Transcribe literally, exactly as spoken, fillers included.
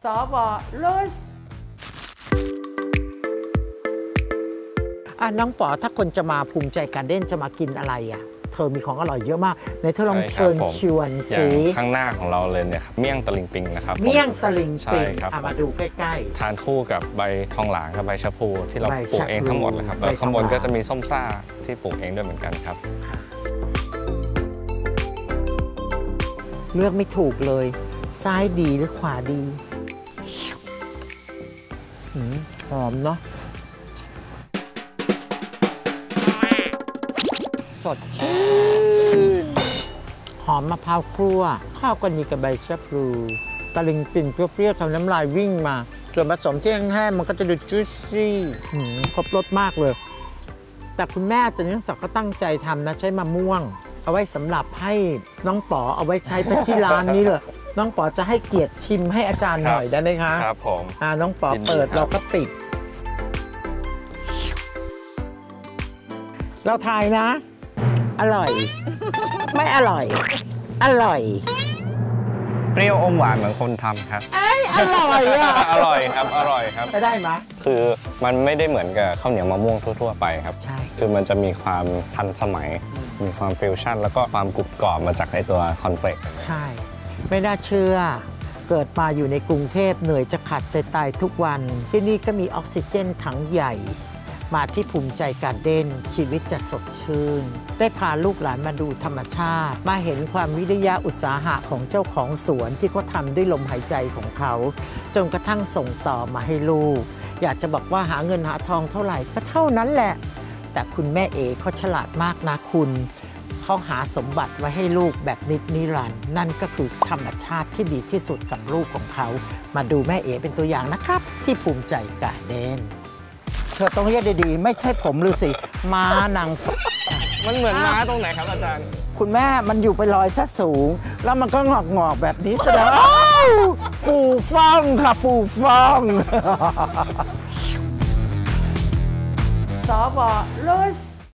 สวลุสอ่ะน้องป๋อถ้าคนจะมาภูมิใจการเด้นจะมากินอะไรอ่ะเธอมีของอร่อยเยอะมากในเธอลองเชิญชวนสิข้างหน้าของเราเลยเนี่ยครับเมี่ยงตะลิงปิงนะครับเมี่ยงตะลิงปิงเอามาดูใกล้ๆทานคู่กับใบทองหลางกับใบชะพูที่เราปลูกเองทั้งหมดเลยครับแล้วข้างบนก็จะมีส้มซ่าที่ปลูกเองด้วยเหมือนกันครับเลือกไม่ถูกเลยซ้ายดีหรือขวาดีหอมเนาะสดชื่นหอมมะพร้าวคั่วข้าวก็มีกับใบชะพลูตะลิงปิ่นเปรี้ยวๆทำน้ำลายวิ่งมาส่วนผสมที่แห้งๆมันก็จะดูจุ๊ซี่ครบรสมากเลยแต่คุณแม่อาจารย์ยังศักดิ์ก็ตั้งใจทำนะใช้มะม่วงเอาไว้สำหรับให้น้องป๋อเอาไว้ใช้ไปที่ร้านนี้เลยน้องป๋อจะให้เกียรติชิมให้อาจารย์หน่อยได้ไหมคะครับผมอ่าน้องป๋อเปิดเราก็ปิดเราทายนะอร่อยไม่อร่อยอร่อยเปรี้ยวอมหวานเหมือนคนทำครับไอ้อร่อยอ่ะอร่อยครับอร่อยครับจะได้ไหมคือมันไม่ได้เหมือนกับข้าวเหนียวมะม่วงทั่วๆไปครับใช่คือมันจะมีความทันสมัยมีความฟิวชั่นแล้วก็ความกรุบกรอบมาจากไอตัวคอนเฟลกใช่ไม่น่าเชื่อเกิดมาอยู่ในกรุงเทพเหนื่อยจะขาดใจตายทุกวันที่นี่ก็มีออกซิเจนถังใหญ่มาที่ภูมิใจการเด้นชีวิตจะสดชื่นได้พาลูกหลานมาดูธรรมชาติมาเห็นความวิริยะอุตสาหะของเจ้าของสวนที่เขาทำด้วยลมหายใจของเขาจนกระทั่งส่งต่อมาให้ลูกอยากจะบอกว่าหาเงินหาทองเท่าไหร่ก็เท่านั้นแหละแต่คุณแม่เอ๋เขาฉลาดมากนะคุณเขาหาสมบัติไว้ให้ลูกแบบนิดนิรันดร์นั่นก็คือธรรมชาติที่ดีที่สุดกับลูกของเขามาดูแม่เอ๋เป็นตัวอย่างนะครับที่ภูมิใจการเด้นเธอต้องเรียกดีๆไม่ใช่ผมฤาษีม้านางมันเหมือนม้าตรงไหนครับอาจารย์คุณแม่มันอยู่ไปลอยซะสูงแล้วมันก็งอกงอกแบบนี้แสดงฟูฟ่องค่ะฟูฟ่องสวลุส